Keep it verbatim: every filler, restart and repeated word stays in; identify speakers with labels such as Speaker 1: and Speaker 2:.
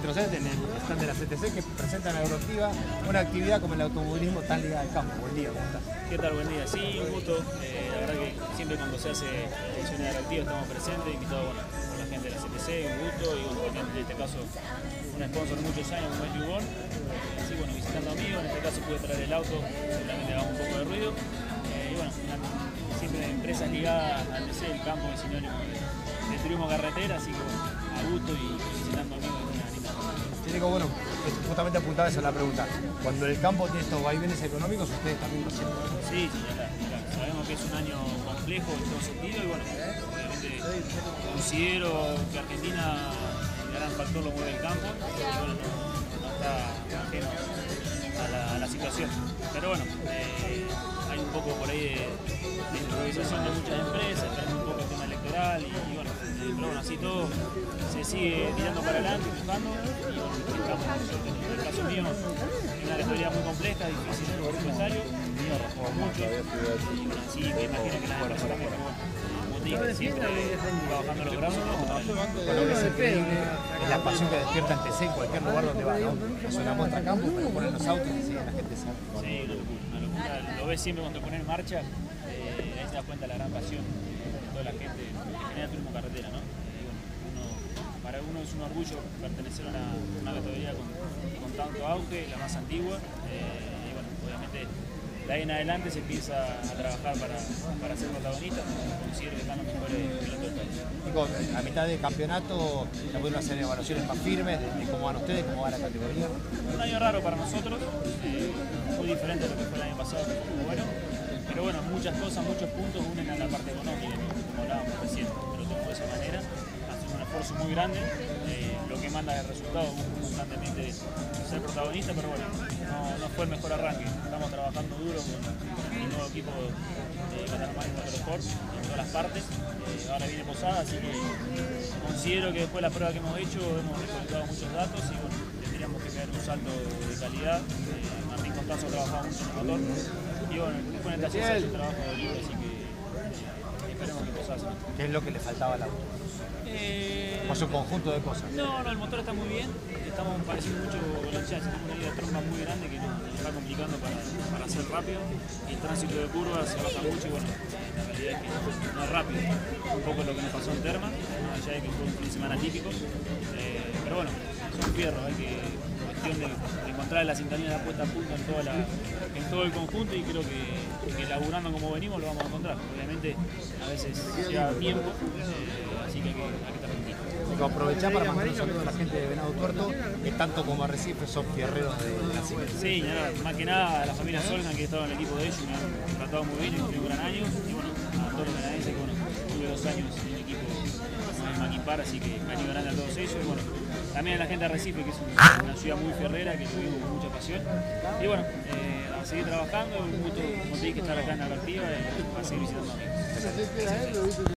Speaker 1: Trocet en el stand de la C T C que presentan Agroactiva, una actividad como el automovilismo tan ligada al campo. Buen día, ¿cómo estás?
Speaker 2: ¿Qué tal? Buen día. Sí, un gusto. Eh, la verdad que siempre cuando se hace ediciones de Agroactiva estamos presentes, invitados bueno, por la gente de la C T C, un gusto y bueno, también en este caso un sponsor de muchos años como es Yubon. Así bueno, visitando amigos, en este caso pude traer el auto, seguramente hagamos un poco de ruido. Eh, y bueno, una, siempre empresas ligadas al D C, el campo es sinónimo de, de turismo carretera, así que bueno, a gusto y, y visitando amigos es una linda.
Speaker 1: Federico, bueno, justamente apuntaba esa la pregunta. Cuando el campo tiene estos vaivenes económicos, ustedes también lo sienten.
Speaker 2: Sí, sí, ya está, ya. Sabemos que es un año complejo en todo sentido y bueno, obviamente considero que Argentina el gran factor lo mueve el campo y bueno, no, no está ajeno a la, a la situación. Pero bueno, eh, hay un poco por ahí de, de improvisación de muchas empresas, esperando un poco el tema electoral y, y bueno, eh, pero bueno, así todo se sigue tirando para adelante, buscando y bueno, el campo, en el caso mío, es una categoría muy compleja, difícil en el empresario, mucho, y bueno, sí, me imagino que la empresa también como dije, siempre va bajando los brazos, ¿no?
Speaker 1: Con lo que es increíble es la pasión que despierta el T C en cualquier lugar donde va, ¿no? Es una muestra a campo, pero ponen los autos y siguen la gente sabe.
Speaker 2: Sí, una locura, una locura. Lo ves siempre cuando te pones en marcha, eh, ahí te das cuenta de la gran pasión de toda la gente que genera turismo carretera, ¿no? Eh, bueno, uno, para uno es un orgullo pertenecer a una, una categoría con, con tanto auge, la más antigua, eh, y bueno, obviamente de ahí en adelante se empieza a trabajar para, para ser protagonista, considero que están los mejores pilotos del país.
Speaker 1: Nico, a mitad de campeonato ya pudieron hacer evaluaciones más firmes de, de cómo van ustedes, cómo va la categoría.
Speaker 2: Un año raro para nosotros, eh, muy diferente a lo que fue el año pasado, muy bueno, pero bueno, muchas cosas, muchos puntos unen a la parte económica, como hablábamos recién, pero todo de esa manera, haciendo un esfuerzo muy grande, eh, lo que manda el resultado constantemente ser protagonista, pero bueno, no, no fue el mejor arranque, estamos trabajando duro con, con el nuevo equipo de Catamarca Motorsport en todas las partes, eh, ahora viene Posada, así que considero que después de la prueba que hemos hecho hemos recolectado muchos datos y bueno, tendríamos que pegar un salto de calidad, eh, Martín Constanzo ha trabajado mucho en el motor y bueno, después en el taller se ha hecho un trabajo de libre, así que eh, esperemos que Posada se mejore.
Speaker 1: ¿Qué es lo que le faltaba al auto?
Speaker 2: Eh,
Speaker 1: ¿O su conjunto de cosas?
Speaker 2: No, no, el motor está muy bien, estamos pareciendo mucho con la chance, tenemos una idea de trompa muy grande que nos, nos está complicando para, para ser rápido y el tránsito de curvas se baja mucho y bueno, la realidad es que no es rápido, un poco lo que nos pasó en Terma, más allá de que fue un fin de semana típico, eh, pero bueno, son fierros, hay que cuestión de, de encontrar la sintonía de la puesta a punto en, toda la, en todo el conjunto y creo que, que laburando como venimos lo vamos a encontrar, obviamente a veces lleva tiempo, eh, así que hay que, hay que estar tranquilo.
Speaker 1: Aprovechar para mandar un saludo a la gente de Venado Tuerto, que tanto como Arrecife son fierreros de la cicleta.
Speaker 2: Sí, nada, más que nada a la familia Solgan que he estado en el equipo de ellos, me han tratado muy bien, y un gran año, y bueno, a todos los canadienses que bueno, tuve dos años en el equipo en Maquipar, así que cariño grande a todos ellos, y bueno, también a la gente de Arrecife, que es una, una ciudad muy fierrera, que tuvimos con mucha pasión, y bueno, eh, a seguir trabajando, un gusto, como te dije, estar acá en Agroactiva y a seguir visitando amigos.